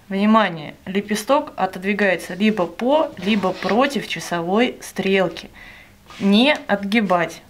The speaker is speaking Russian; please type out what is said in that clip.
Внимание! Лепесток отодвигается либо по, либо против часовой стрелки. Не отгибать.